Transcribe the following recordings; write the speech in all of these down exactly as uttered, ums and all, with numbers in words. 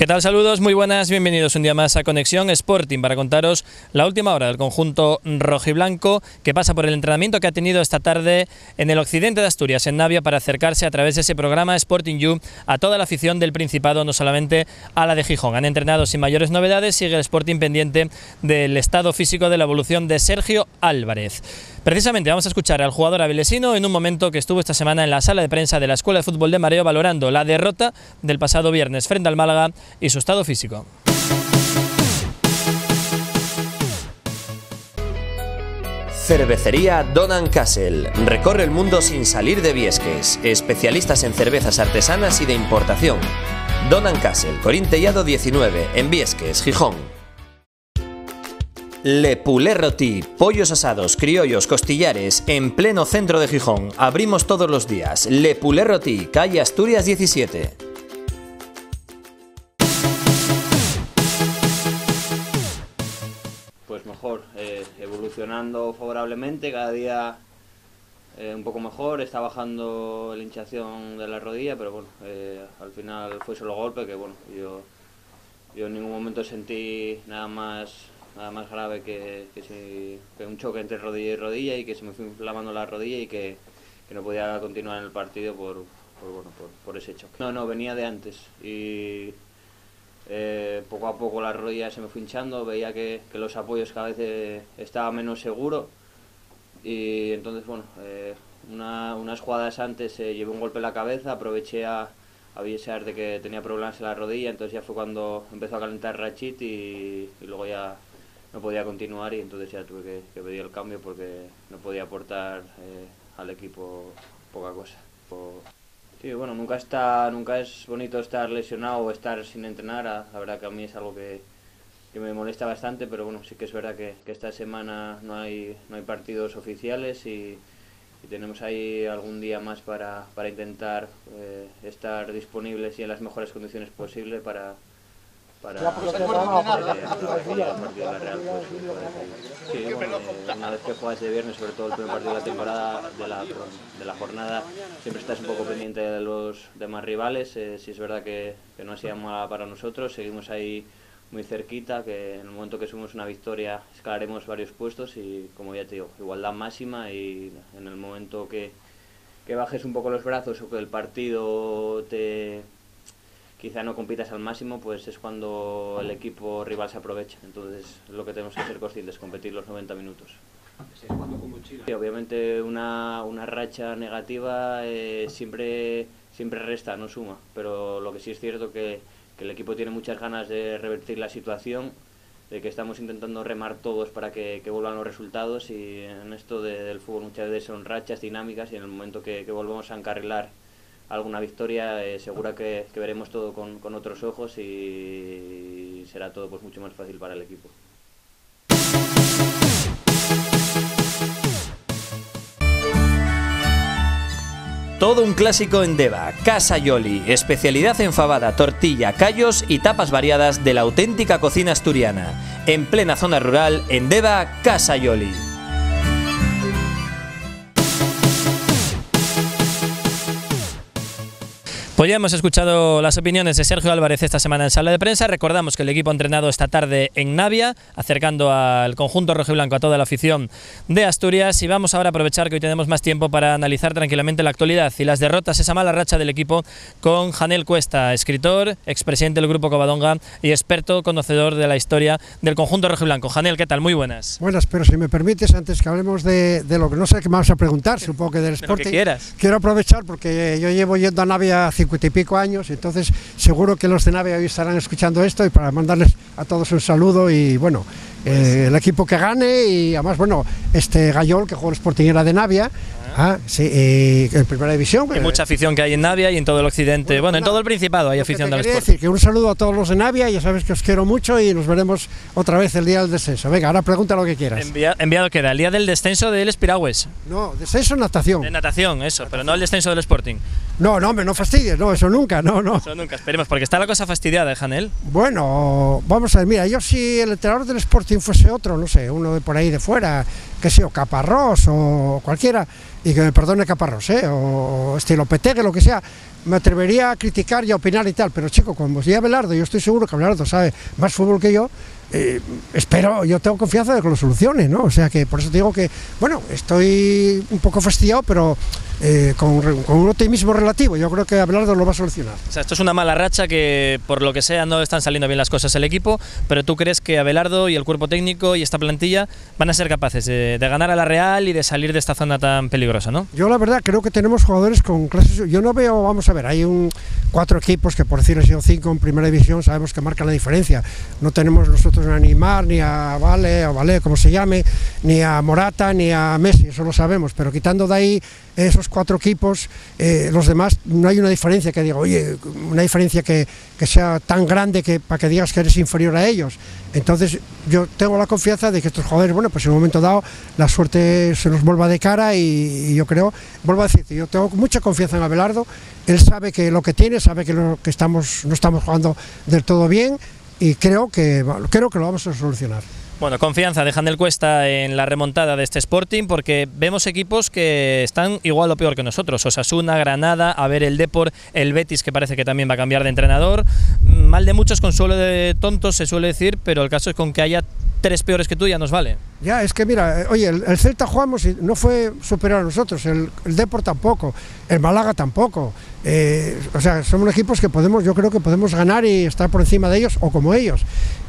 tal? Saludos, muy buenas, bienvenidos un día más a Conexión Sporting para contaros la última hora del conjunto rojiblanco que pasa por el entrenamiento que ha tenido esta tarde en el occidente de Asturias, en Navia, para acercarse a través de ese programa Sporting You a toda la afición del Principado, no solamente a la de Gijón. Han entrenado sin mayores novedades, sigue el Sporting pendiente del estado físico, de la evolución de Sergio Álvarez. Precisamente vamos a escuchar al jugador avilesino en un momento que estuvo esta semana en la sala de prensa de la Escuela de Fútbol de Mareo valorando la derrota del pasado viernes frente al Málaga y su estado físico. Cervecería Donan Castle. Recorre el mundo sin salir de Viesques. Especialistas en cervezas artesanas y de importación. Donan Castle, Corín Tellado diecinueve, en Viesques, Gijón. Le Poulet Rôti, pollos asados, criollos, costillares, en pleno centro de Gijón. Abrimos todos los días. Le Poulet Rôti, calle Asturias diecisiete. Pues mejor, eh, evolucionando favorablemente, cada día eh, un poco mejor. Está bajando la hinchazón de la rodilla, pero bueno, eh, al final fue solo golpe, que bueno, yo, yo en ningún momento sentí nada más... nada más grave que, que, si, que un choque entre rodilla y rodilla, y que se me fue inflamando la rodilla y que, que no podía continuar en el partido por, por, bueno, por, por ese choque. No, no, venía de antes y eh, poco a poco la rodilla se me fue hinchando, veía que, que los apoyos cada vez eh, estaba menos seguro, y entonces bueno, eh, una, unas jugadas antes eh, llevé un golpe en la cabeza, aproveché a avisar de que tenía problemas en la rodilla, entonces ya fue cuando empezó a calentar Rachid y, y luego ya no podía continuar, y entonces ya tuve que, que pedir el cambio porque no podía aportar eh, al equipo poca cosa. O, sí, bueno, nunca está, nunca es bonito estar lesionado o estar sin entrenar. La verdad que a mí es algo que, que me molesta bastante, pero bueno, sí que es verdad que, que esta semana no hay, no hay partidos oficiales y, y tenemos ahí algún día más para, para intentar eh, estar disponibles y en las mejores condiciones posibles para para ya, porque para, para, para, para el partido de la Real. Pues, sí, bueno, eh, una vez que juegas de viernes, sobre todo el primer partido de la temporada, de la, de la jornada, siempre estás un poco pendiente de los demás rivales. Eh, sí es verdad que, que no ha sido mala para nosotros, seguimos ahí muy cerquita, que en el momento que sumemos una victoria escalaremos varios puestos y, como ya te digo, igualdad máxima, y en el momento que, que bajes un poco los brazos o que el partido te... quizá no compitas al máximo, pues es cuando el equipo rival se aprovecha. Entonces lo que tenemos que ser conscientes es competir los noventa minutos. Sí, obviamente una, una racha negativa eh, siempre, siempre resta, no suma, pero lo que sí es cierto que, que el equipo tiene muchas ganas de revertir la situación, de que estamos intentando remar todos para que, que vuelvan los resultados, y en esto de, del fútbol muchas veces son rachas dinámicas, y en el momento que, que volvamos a encarrilar alguna victoria, eh, segura que, que veremos todo con, con otros ojos y será todo pues mucho más fácil para el equipo. Todo un clásico en Deva, Casa Yoli, especialidad en fabada, tortilla, callos y tapas variadas de la auténtica cocina asturiana. En plena zona rural, en Deva, Casa Yoli. Pues ya hemos escuchado las opiniones de Sergio Álvarez esta semana en sala de prensa. Recordamos que el equipo ha entrenado esta tarde en Navia, acercando al conjunto rojiblanco a toda la afición de Asturias, y vamos ahora a aprovechar que hoy tenemos más tiempo para analizar tranquilamente la actualidad y las derrotas, esa mala racha del equipo, con Janel Cuesta, escritor, expresidente del Grupo Covadonga y experto conocedor de la historia del conjunto rojiblanco. Janel, ¿qué tal? Muy buenas. Buenas, pero si me permites, antes que hablemos de, de lo que no sé qué me vas a preguntar, supongo que del Sporting, que quieras. Quiero aprovechar porque yo llevo yendo a Navia cincuenta y pico años, entonces seguro que los de Navia hoy estarán escuchando esto, y para mandarles a todos un saludo y bueno, pues, eh, el equipo que gane, y además bueno, este Gallol que jugó en Sporting era de Navia. Ah, sí, eh, en primera división. Hay mucha afición que hay en Navia y en todo el occidente, bueno, bueno en todo el Principado hay afición del Sporting. Decir que un saludo a todos los de Navia, ya sabes que os quiero mucho y nos veremos otra vez el día del descenso. Venga, ahora pregunta lo que quieras. Envia, enviado queda, el día del descenso del Espiragües. No, descenso natación. De natación, eso, natación. Pero no el descenso del Sporting. No, no, me no fastidies, no, eso nunca, no, no. Eso nunca, esperemos, porque está la cosa fastidiada, ¿eh, Janel? Bueno, vamos a ver, mira, yo si el entrenador del Sporting fuese otro, no sé, uno de por ahí de fuera, que sea, o Caparrós o cualquiera, y que me perdone Caparrós, ¿eh? o estilo Petegue, lo que sea, me atrevería a criticar y a opinar y tal, pero chico, cuando llegue Abelardo, yo estoy seguro que Abelardo sabe más fútbol que yo, eh, espero, yo tengo confianza de que lo solucione, ¿no? O sea que por eso te digo que, bueno, estoy un poco fastidiado, pero eh, con, con un optimismo relativo, yo creo que Abelardo lo va a solucionar. O sea, esto es una mala racha que, por lo que sea, no están saliendo bien las cosas el equipo, pero tú crees que Abelardo y el cuerpo técnico y esta plantilla van a ser capaces de, de ganar a la Real y de salir de esta zona tan peligrosa, ¿no? Yo la verdad creo que tenemos jugadores con clases, yo no veo, vamos a ver, hay un cuatro equipos que por decirlo así, o cinco en primera división, sabemos que marcan la diferencia, no tenemos nosotros a Neymar, ni a Vale, o Vale, como se llame, ni a Morata, ni a Messi, eso lo sabemos, pero quitando de ahí esos cuatro equipos, eh, los demás, no hay una diferencia que diga, oye, una diferencia que, que sea tan grande que para que digas que eres inferior a ellos. Entonces yo tengo la confianza de que estos jugadores, bueno, pues en un momento dado la suerte se nos vuelva de cara y, y yo creo, vuelvo a decirte, yo tengo mucha confianza en Abelardo, él sabe que lo que tiene, sabe que, lo, que estamos, no estamos jugando del todo bien y creo que, creo que lo vamos a solucionar. Bueno, confianza de Handel Cuesta en la remontada de este Sporting, porque vemos equipos que están igual o peor que nosotros. Osasuna, Granada, a ver el Depor, el Betis, que parece que también va a cambiar de entrenador. Mal de muchos, consuelo de tontos, se suele decir, pero el caso es con que haya tres peores que tú ya nos vale. Ya, es que mira, oye, el, el Celta jugamos y no fue superior a nosotros, el, el Depor tampoco, el Málaga tampoco. Eh, o sea, somos equipos que podemos, yo creo que podemos ganar y estar por encima de ellos o como ellos.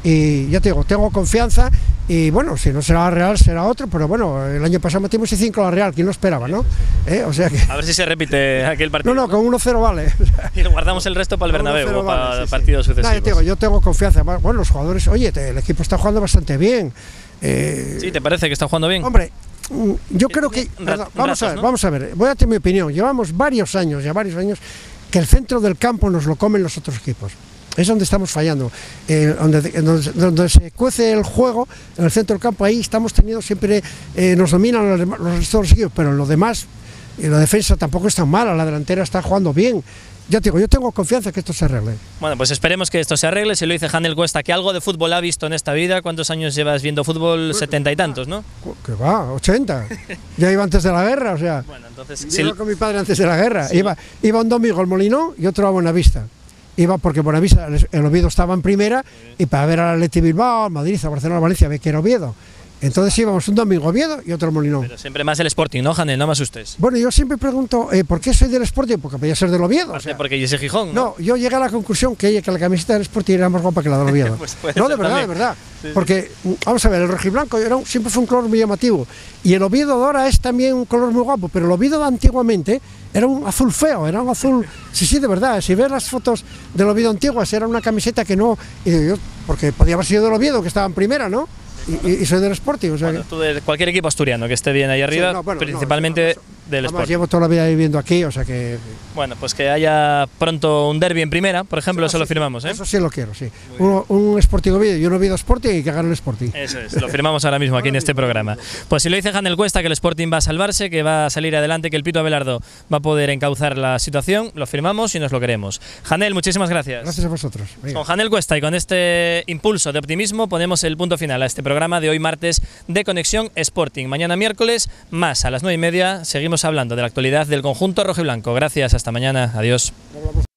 Y ya te digo, tengo confianza y bueno, si no será Real será otro, pero bueno, el año pasado metimos cinco a la Real, ¿quién lo esperaba, no? ¿Eh? O sea que... A ver si se repite aquel partido. No, no, con uno cero vale. Y guardamos el resto para el Bernabéu o para vale, sí, partidos sí. sucesivos. No, yo, tengo, yo tengo confianza. Bueno, los jugadores, oye, te, el equipo está jugando bastante bien. Eh, ¿Sí? ¿Te parece que está jugando bien? Hombre, yo creo que... Rat, vamos ratos, a ver, ¿no? vamos a ver, voy a dar mi opinión. Llevamos varios años, ya varios años, que el centro del campo nos lo comen los otros equipos. Es donde estamos fallando, eh, donde, donde, donde se cuece el juego, en el centro del campo, ahí estamos teniendo siempre, eh, nos dominan los, los restos de los equipos, pero en lo demás, eh, la defensa tampoco es tan mala, la delantera está jugando bien. Ya te digo, yo tengo confianza que esto se arregle. Bueno, pues esperemos que esto se arregle. Si lo dice Handel Cuesta, que algo de fútbol ha visto en esta vida. ¿Cuántos años llevas viendo fútbol? Setenta y tantos, ¿no? Que va, ochenta. Ya iba antes de la guerra, o sea. Bueno, entonces... Yo iba Si... con mi padre antes de la guerra. Sí. Iba, iba un domingo al Molinón y otro a Buenavista. Iba porque Buenavista, el Oviedo estaba en primera y para ver al Atleti Bilbao, al Madrid, a Barcelona, a Valencia, ve que era Oviedo. Entonces íbamos un domingo a Oviedo y otro al Molinón. Pero siempre más el Sporting, ¿no, Handel? No me asustes. Bueno, yo siempre pregunto, eh, ¿por qué soy del Sporting? Porque podía ser del Oviedo. O sea, Porque yo soy Gijón, ¿no? no, yo llegué a la conclusión que, que la camiseta del Sporting era más guapa que la del Oviedo. Pues puede no, ser de verdad, también. de verdad. Sí, sí. Porque, vamos a ver, el rojiblanco era un, siempre fue un color muy llamativo. Y el Oviedo de ahora es también un color muy guapo, pero el Oviedo de antiguamente era un azul feo, era un azul... Sí, sí, de verdad. Si ves las fotos del Oviedo antiguas, era una camiseta que no... Y yo, porque podía haber sido del Oviedo, que estaba en primera, ¿no? Y, y, y soy del Sporting, o sea Bueno, que... tú de cualquier equipo asturiano que esté bien ahí arriba, Sí, no, bueno, principalmente no, del además Sporting. llevo toda la vida viviendo aquí, o sea que... Bueno, pues que haya pronto un derbi en primera, por ejemplo, eso lo firmamos, ¿eh? Eso sí lo quiero, sí. Un, un Sporting Oviedo y un Oviedo Sporting y que gane el Sporting. Eso es, lo firmamos ahora mismo aquí en este programa. Pues si lo dice Handel Cuesta, que el Sporting va a salvarse, que va a salir adelante, que el Pito Abelardo va a poder encauzar la situación, lo firmamos y nos lo queremos. Handel, muchísimas gracias. Gracias a vosotros. Venga. Con Handel Cuesta y con este impulso de optimismo ponemos el punto final a este programa de hoy martes de Conexión Sporting. Mañana miércoles, más a las nueve y media, seguimos hablando de la actualidad del conjunto rojiblanco. Gracias, hasta mañana, adiós.